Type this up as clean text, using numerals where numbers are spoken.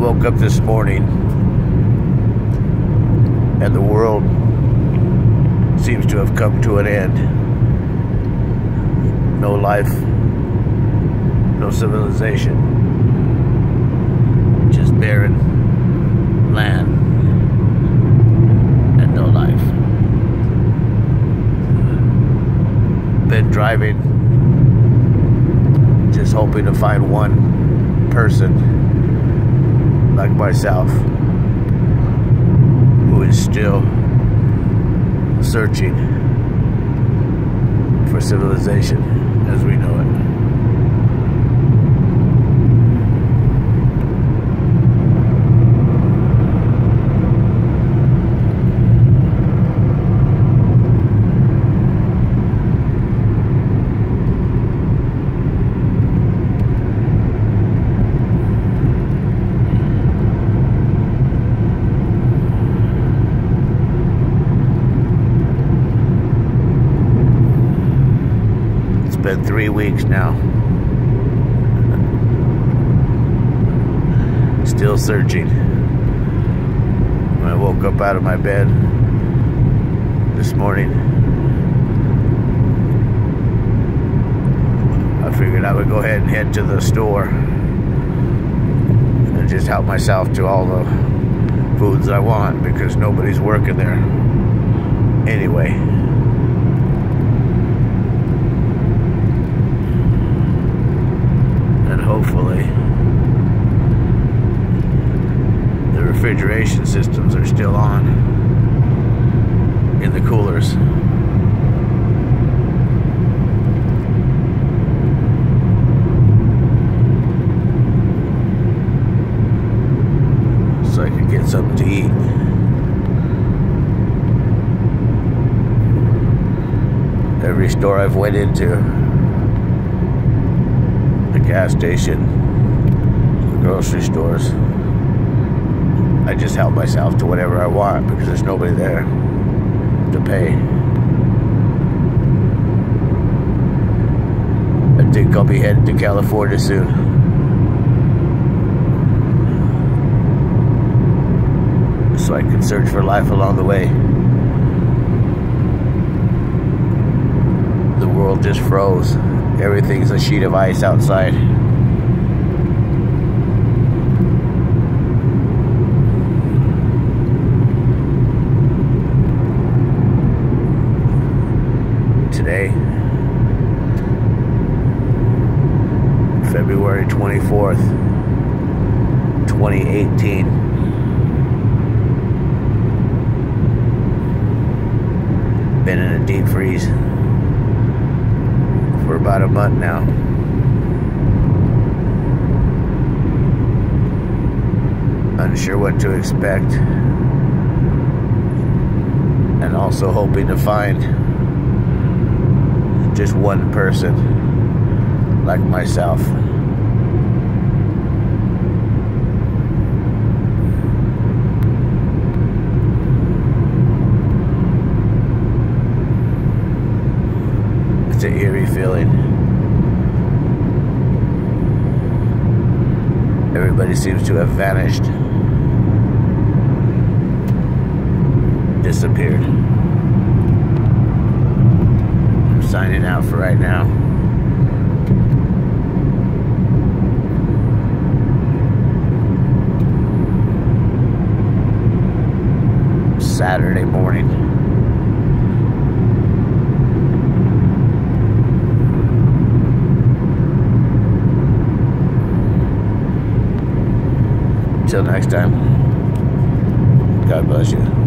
woke up this morning and the world seems to have come to an end. No life, no civilization, just barren land and no life. Been driving, just hoping to find one person like myself who is still searching for civilization as we know it. Been 3 weeks now. Still searching. When I woke up out of my bed this morning, I figured I would go ahead and head to the store and just help myself to all the foods I want because nobody's working there anyway. Hopefully, the refrigeration systems are still on in the coolers. So I can get something to eat. Every store I've went into, gas station, grocery stores, I just help myself to whatever I want because there's nobody there to pay. I think I'll be heading to California soon. So I can search for life along the way. The world just froze. Everything's a sheet of ice outside. Today, February 24th, 2018. Been in a deep freeze for about a month now. Unsure what to expect, and also hoping to find just one person like myself. It's an eerie feeling. Everybody seems to have vanished, disappeared. I'm signing out for right now. Saturday morning. Until next time, God bless you.